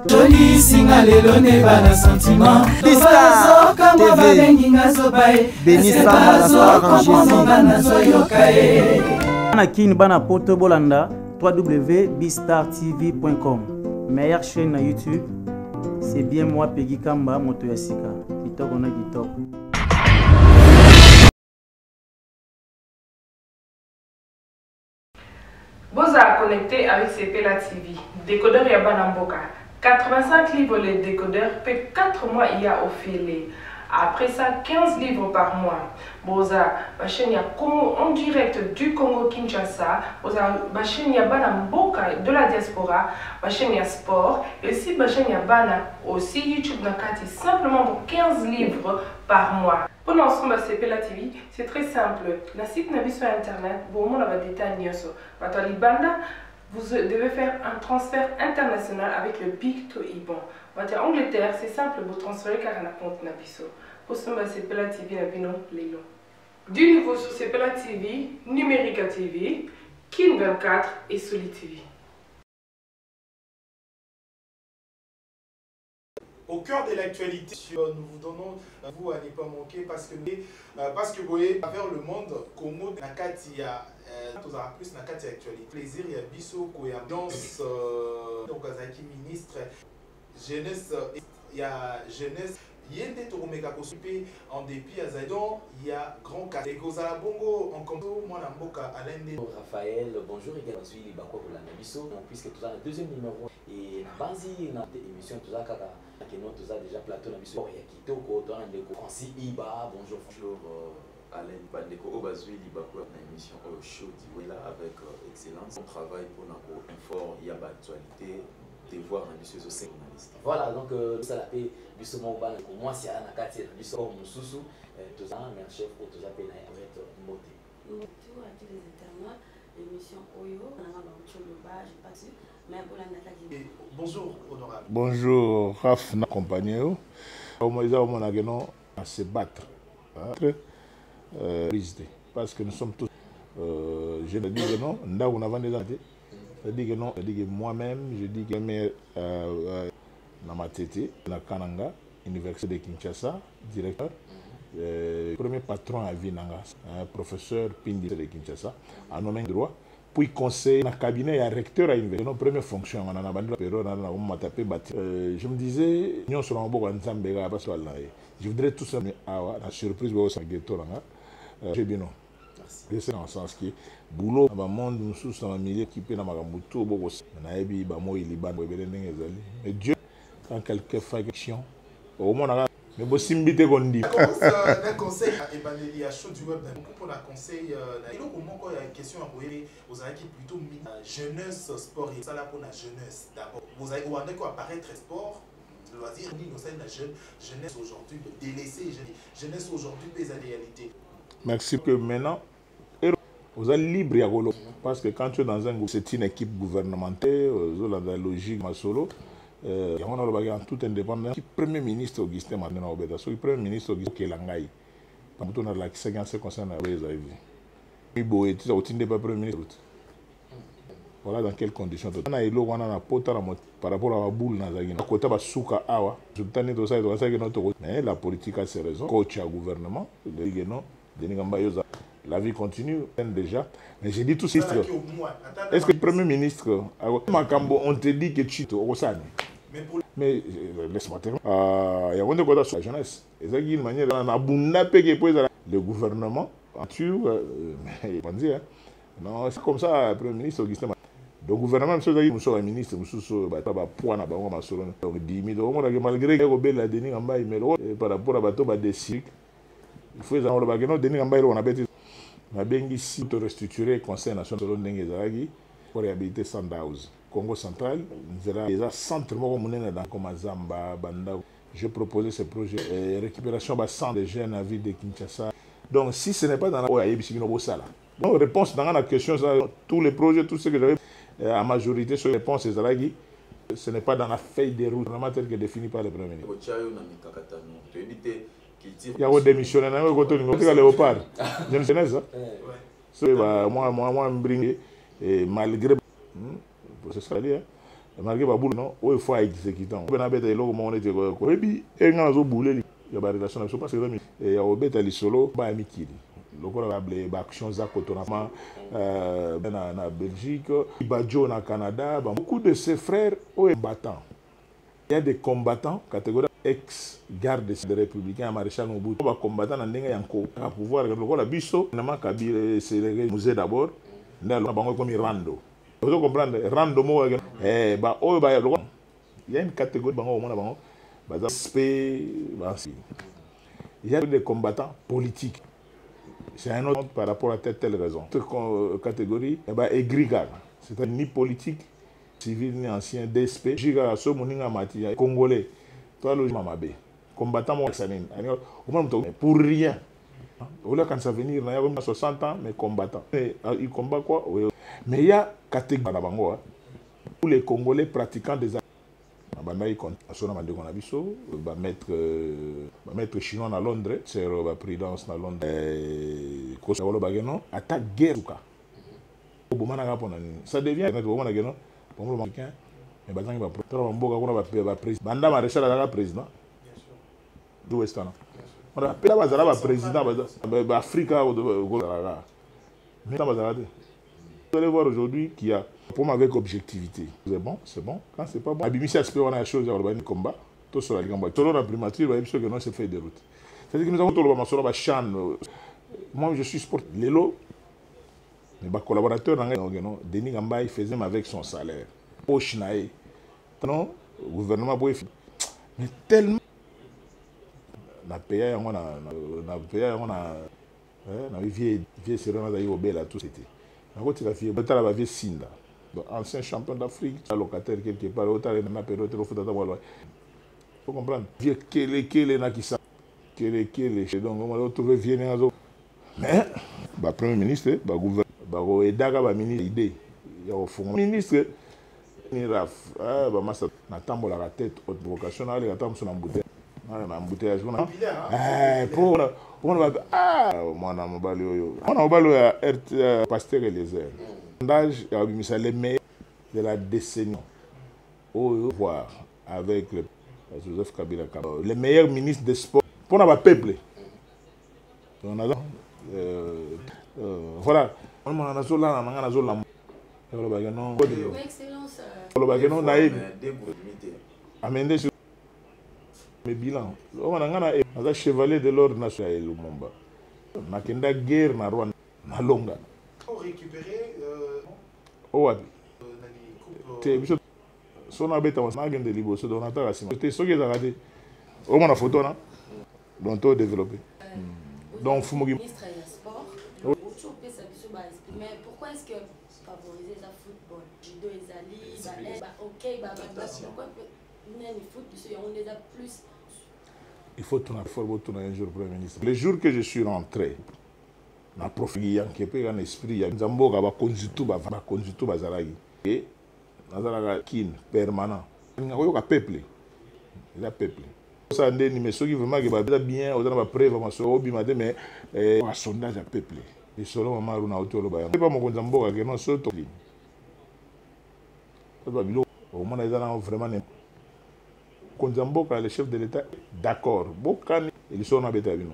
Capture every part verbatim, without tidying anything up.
Toli singa lelo ne bana sentiment. Bistar T V. Bénissa Anakin bana poto bolanda w w w point bistar t v point com. Meilleure chaîne na YouTube. C'est bien moi Peggy Kamba moto ya sika. Kitoko na kitoko. Vous êtes connecté avec Sepela T V. Décodeur Yabana Mboka. quatre-vingt-cinq livres les décodeurs, peut quatre mois il y a offert. Après ça, quinze livres par mois. Boza, ma chaîne y a en direct du Congo Kinshasa. Boza, ma chaîne y a Bana Mboka de la diaspora. Ma chaîne y a sport. Et aussi, ma chaîne y a Bana aussi YouTube Nakati simplement pour quinze livres par mois. Pour l'ensemble de Sepela T V, c'est très simple. La site n'a sur internet. Bon, on a des détails nyoso. Batali Banda. Vous devez faire un transfert international avec le Big to Iban. En Angleterre, c'est simple, vous transférez car on a compte Nabiso. Pour ce moment, Sepela T V, Nabino, Lélo. Du nouveau sur Sepela T V, Numérica T V, Kin vingt-quatre et Soli T V. Au cœur de l'actualité, nous vous donnons à vous à ne pas manquer parce que euh, parce que vous voyez à travers le monde, Congo, Nakati a tous plus Nakati actualité. Plaisir, il y a Bisso, il y a danse, donc Azaki ministre, jeunesse, il y a jeunesse. Il y a des tours en dépit à Zaidon, il y a grand cas. Et Gozala Bongo en conto, moi Namboka Alain. Raphaël, bonjour également. Je suis Libako pour la Nabiso, puisque tu as le deuxième numéro. Et Banzi, dans l'émission, tu as tu as déjà plateau Nabiso. Il y a Kitoko, tu as Francis Iba, bonjour. Bonjour Alain Pandeko, Obazui Libako, dans l'émission Show d'Iwela avec excellence. On travaille pour notre info, il y a l'actualité. De voir dans les journalistes. Voilà, donc ça l'a fait justement pour moi c'est un quartier de Bissau Moussousou, tous un mais chef pour tous appeler avec Moté. Bonjour à tous les internautes, l'émission Oyo, on a un petit peu bas, je passe, mais pour la Nathalie. Bonjour honorable. Bonjour Raf na compagnie. Au moins ça on a gagné à se battre. Euh, parce que nous sommes tous euh, je le dis que non, là on a vendu des années. Je dis que non, je dis que moi-même, je dis que euh, euh, dans ma tête, dans Kananga, Université de Kinshasa, directeur, euh, premier patron à Vinanga, un professeur Pindi de Kinshasa, en nommé droit, puis conseil dans le cabinet et recteur à l'université. Nos premières fonctions, on a bandé la période, on a tapé bâti. Je me disais, nous sommes en bon je voudrais tout ça, la surprise, c'est un ghetto. J'ai bien non. C'est dans le sens que boulot dans le monde nous sommes dans le milieu qui peut dans le monde mais Dieu quand quelqu'un fait quelque chose au moins mais bon simbité qu'on dit un conseil il y a chaud du web pour un conseil il y a une question à poser aux équipes plutôt jeunesse sport et ça là pour la jeunesse d'abord vous avez où on apparaître sport loisir ni nous sommes la jeune jeunesse aujourd'hui de délaisser jeunesse aujourd'hui des réalités. Merci que maintenant vous êtes libre à Golo. Parce que quand tu es dans un groupe, c'est une équipe gouvernementale, vous avez la logique, ma solo. Il y a en toute indépendance. Le Premier ministre Augustin Mandela Obeda, le Premier ministre Augustin Kelangai. Quand on a la séquence concernant les avis. Il y a un Premier ministre. Voilà dans quelles conditions. On a élo, on a un pot par rapport à la boule. On a côté de souka awa. Mais la politique a ses raisons. Coach à gouvernement. La vie continue déjà. Mais j'ai dit tout ça. Est-ce que le Premier ministre, on te dit que tu es au Sani? Mais laisse-moi terminer. Il y a un côté sur la jeunesse. Et ça, une manière, on a le gouvernement. Non, c'est comme ça, le Premier ministre Augustin. Le gouvernement, monsieur le ministre, monsieur le point à Bango Massolon, dix mille euros, malgré que Robert l'a donné en bas, par rapport à bateau des cycles, il faut que le bagage donné en bas, on a bêté. On a bien ici tout restructuré le Conseil national de l'Engue pour réhabiliter Sandhouse. Congo central, nous avons des centres comme Zamba, Banda. J'ai proposé ce projet de récupération de cent de jeunes à ville de Kinshasa. Donc, si ce n'est pas dans la donc, réponse dans la question, tous les projets, tout ce que j'avais, à majorité, sur les réponses, ce n'est pas dans la feuille de route telle que définie par le Premier ministre. Il y a des démissionnaires, il y a des léopards. Je ne sais pas ça. Moi, moi, moi, malgré. C'est ça, marqué par boule non il faut exécuter on a bête eloko mo nete ko et puis e nga zo boule ya ba relation na so parce que et ya obeta li solo ba mikili lokola ba ble ba action za kotonama euh na na Belgique Badjo na Canada beaucoup de ses frères au combattants il y a des combattants catégorie ex garde des républicains maréchal Mobutu ba combattant na ndenge yanko à pouvoir lokola biso na makabile c'est le musée d'abord na bango comme Rando. Vous comprenez? Rando mo eh ba o ba il y a une catégorie bango au monde bango ba aspect il y a des combattants politiques. C'est un autre par rapport à telle telle raison. Cette catégorie eh ba aigriga, c'est ni politique, civil ni ancien D S P. Jiga so moninga mati congolais. Toi le mamabe. Combattant mo sanine. Pour rien. Au lieu quand ça venir, il y a soixante ans, mais combattants. Ils combattent quoi? Mais il y a catégorie pour les Congolais pratiquants des arts. Il va mettre mettre chinois à Londres, c'est la présidence à Londres. Attaque guerre. Ça devient président. D'où est-ce on a appelé le président de l'Afrique. Mais vous allez voir aujourd'hui qu'il y a pour moi avec objectivité. C'est bon, c'est bon. Quand c'est pas bon, Abimisi aspect on a des choses à combat. Tout sur la gambe. Tout la primature, il y a que non c'est fait de route. C'est-à-dire que nous avons tout le monde sur la chaîne. Moi je suis sport. Lélo, mes collaborateurs, Denis Gamba, il faisait avec son salaire. Au Chinaï. Non, le gouvernement mais tellement na paya yango na na paya yango na eh na vie vie serena da yo bela tout c'était na ko tika fie betala ba vie Sinda ancien champion d'Afrique locataire quelque part autant na période au foot d'abord faut comprendre vie kele kele na kisa kele kele donc on va trouver vie nazo mais ba premier ministre ba gouvernement ba ko edaka ba ministre idée ya au fond ministre ni raf ah ba massa na tambola la tête haute vocation na les tambo sur l'embouteillage na embouteillage on eh pour on va ah mwana mobali oyo mwana mobali ya Pasteur Eliezer sondage ya bimisa les meilleurs de la décennie au voir avec le Joseph Kabila les meilleurs ministres des sports pour na ba peuple on a voilà on a zo la na na zo la le bagano excellence le bagano naïb amende mes bilans on a ngana a chevalier de l'ordre national Lumumba nakenda guerre na Rwanda na longa pour récupérer euh oh abi te biso sona beta na gende liboso donc nataka sima te soki za raté au moins la photo na donc to développer donc fumo ministre du sport mais pourquoi est-ce que favoriser le football judo ezali ballet ba OK ba ba pourquoi nani foot on les a plus. Il faut tourner fort pour tourner un jour premier ministre. Le jour que je suis rentré na profili yankepe un esprit ya nzamboka ba konzitu ba ba konzitu ba zalaki et nazalaka kin permanent ngako ka peuple la peuple ça ndeni mais ceux qui vraiment que ba bien au dans ba preuve ma so obi mate mais un sondage à peuple et solo mama runa otolo ba pas mon nzamboka que non soto li ba bilo au moins ils vraiment Konzamboka, le chef de l'État, d'accord. Bokani, ils sont en Bétabino.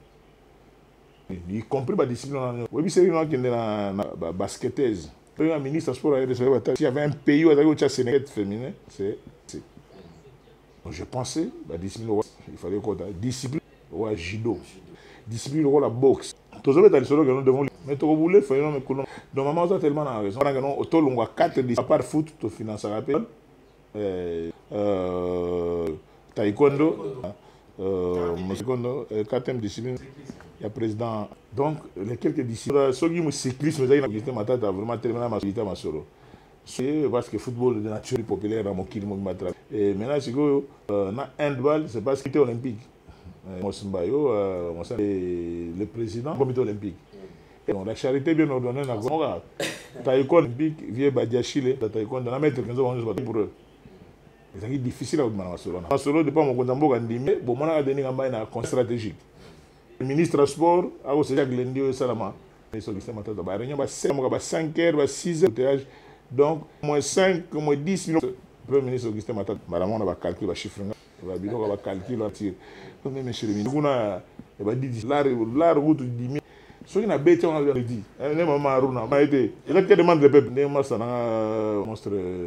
Y compris la discipline. Oui, c'est une qui est la basketteuse. Le ministre des Sports a recevé. S'il y avait un pays où il y avait un Sénégal féminin, c'est. Je pensais, la discipline, il fallait quoi? Discipline, ou judo. Discipline, ou la boxe. Tous les gens que nous devons. Mais tu voulais faire un peu. Donc, maman, ça a tellement raison. On a quatre disciplines. À part foot, tu finances à rappel. Euh, euh, taekwondo, euh, taekwondo, euh, quatrième discipline, il y a président. Donc, les quelques disciplines, ceux qui me cyclisme, ils ont vraiment terminé ma solité ma solo. C'est parce que le football de nature est populaire dans mon kilo. Et maintenant, c'est que dans handball, c'est parce qu'il était olympique. Mosimbayo, le président du comité olympique. Et donc, la charité bien ordonnée, taekwondo olympique, vieux Badiachile, taekwondo, on a mettre pour eux. C'est difficile à demander à Solo. À Solo, depuis mon Konzamboka ndimé, bon, on a donné un bail na stratégique. Le ministre des Sports a aussi Jacques Lendio et Salama. Ils sont ici maintenant. Bah, réunion bah cinq heures, bah six heures de théâtre. Donc, moins cinq, moins dix minutes. Premier ministre Augustin Matata, madame, on a calculé le chiffre, on a calculé le tir. Mais monsieur le ministre, on a dit, la route du dix. Ce qui n'a pas été, on a dit, un moment Aruna, m'a été, il a demandé le peuple, des monstres,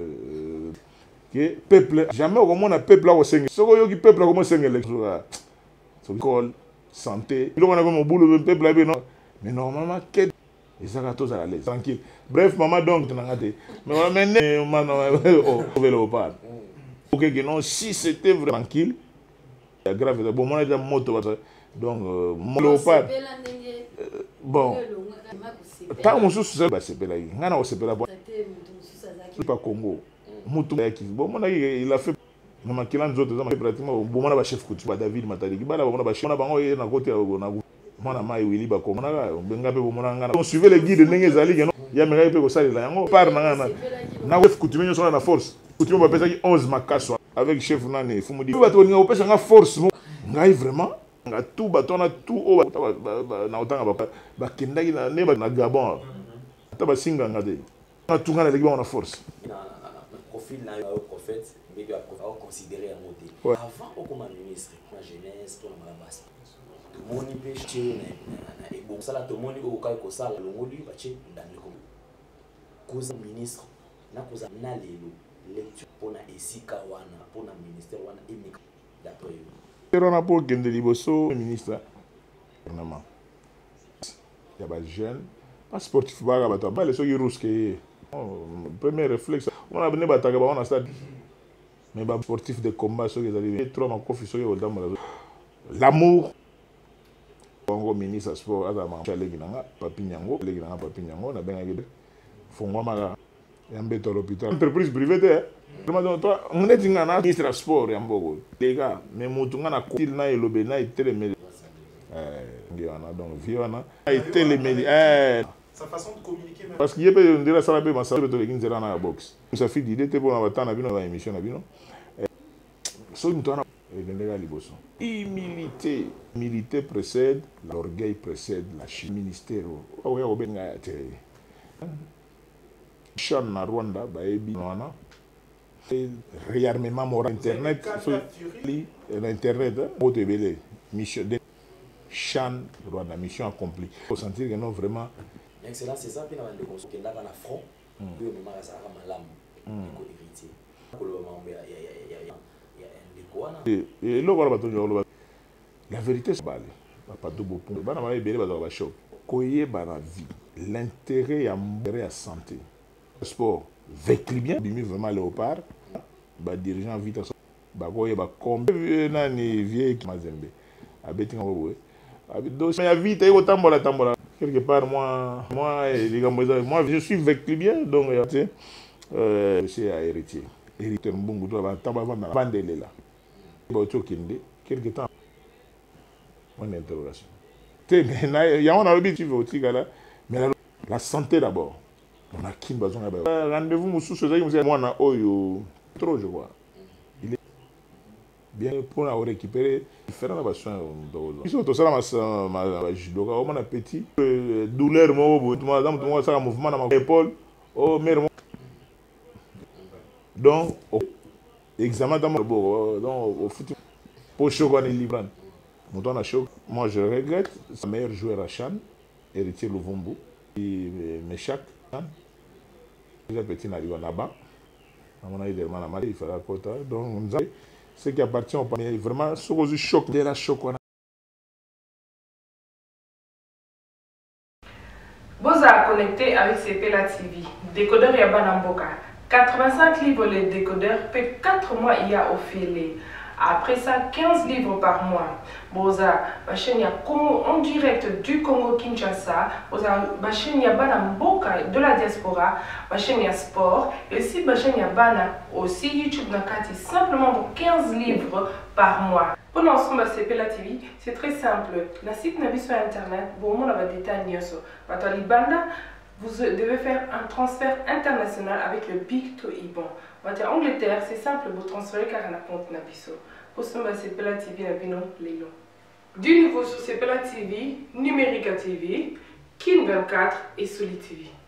que peuple, jamais au moins un peuple là au Sénégal. Ce que peuple là au Sénégal, c'est l'école, santé. Il y a un boulot, le peuple là, non. Mais normalement, qu'est-ce que ça va tous à l'aise, tranquille. Bref, maman donc, tu n'as pas été. Mais on va mener, on va le parler. Ok, non, si c'était vraiment tranquille, c'est grave. Bon, moi, j'ai un moto, donc, mon léopard. Bon, tant que je suis là, c'est pas là. Je suis pas là. Je suis pas Congo. Bon, mon il a fait. Mais qui l'a d'autres, il a pratiquement. Bon, mon chef coutumier, David Matari. Qui va là, mon chef. On a bango na côté na. Mon ama Willy Bako. On a benga pe mon anga. On suivait les guides de Nengezali. Il y a mes gars pe sali là. On part na na. Na chef coutumier sur la force. Coutumier va penser onze makasso avec chef nani. Faut me dire. Tu vas te venir au penser na force. Ngai vraiment. Nga tout bateau na tout au na otanga ba ba kendaki na ne ba na Gabon ta ba singa ngade na tout ngana l'équipe on a force na profil na au prophète mais il a considéré un modèle avant au comme ministre la jeunesse pour la base tout moni pêche na na bon ça là tout moni au kai ko ça le ngoli ba che ndani ko cause ministre na cause na lelo lecture pour na esika wana pour na ministère wana emika d'après on a pour gagner liboso ministre vraiment il y a des jeunes pas sportif ba ba ba les ceux qui rusquent premier réflexe on a venu bataga on a stade mais ba sportif de combat ceux qui arrivent trop en confusion l'amour Congo ministre sport azama chalegi nanga papi nyango legi nanga papi nyango na benga gede fongwa mara yambeto l'hôpital entreprise privée vraiment toi on est dans un ministre sport yambogo les gars mais mutunga na il na elobe na itelemeli euh ngiana donc viana itelemeli eh sa façon de communiquer même parce qu'il y a on dirait ça la be masa beto le kinzela na box ça fait d'idée te bona batana bino na émission na bino so mutana elenga liboso humilité humilité précède l'orgueil précède la chine ministère o ya obenga te Chan na Rwanda baebi wana réarmement moral internet l'internet moto ebele mission de Chan Rwanda mission accomplie faut sentir que non vraiment excellence c'est ça puis na bande ko kenda na front puis on mara ça malamu ko héritier ko lo mambe ya ya ya ya ya ndiko wana et lo bara bato nyolo la vérité c'est balé pas double point bana ma ebele bato ba choc koye bana vie l'intérêt ya mbere ya santé sport vécu bien bimi vraiment léopard ba dirigeant vite ba goye ba combien nani vieille mazembe abeti ngabo abido mais ya vite iko tambola tambola quelque part moi moi les gars moi je suis vécu bien donc tu sais euh c'est à héritier héritier mbungu to ba tamba ba bandele là ba chokinde quelque temps on interrogation te mais ya on a l'habitude au tigala mais la, la santé d'abord. On a qui besoin de rendez-vous monsieur Sozaï monsieur moi na oyo trop je vois il est bien pour la récupérer différents besoins ils sont tous là ma ma judo on a petit douleur moi tout madame tout moi ça mouvement dans ma épaule oh mère donc examen dans bon donc au foot pour choquer libre mon temps a choc moi je regrette sa meilleur joueur à Chan héritier Luvumbu et Meshak les petits n'arrivent là-bas. À mon avis, il fera quota. Donc, ce qui appartient au panier, vraiment, ce que je choque, de la choc. Boza connecté avec C P L A T V. Décodeur Yabana Mboka. quatre-vingt-cinq livres les décodeurs, peut quatre mois il y a au filet. Après ça, quinze livres par mois. Boza, ma chaîne y a en direct du Congo Kinshasa. Boza, ma chaîne y a Bana Mboka de la diaspora. Ma chaîne y a sport. Et aussi, ma chaîne y a Bana aussi YouTube Nakati. Simplement pour quinze livres par mois. Pour l'ensemble de C P L A T V, c'est très simple. La site n'a sur internet. Bon, on a des détails. Banda. Vous devez faire un transfert international avec le Big to Iban. En Angleterre, c'est simple, vous transférez car on a compte Nabiso. Pour ce moment, C P L A T V, Nabino, Lélo. Du nouveau sur C P L A T V, Numérica T V, Kin vingt-quatre et Soli T V.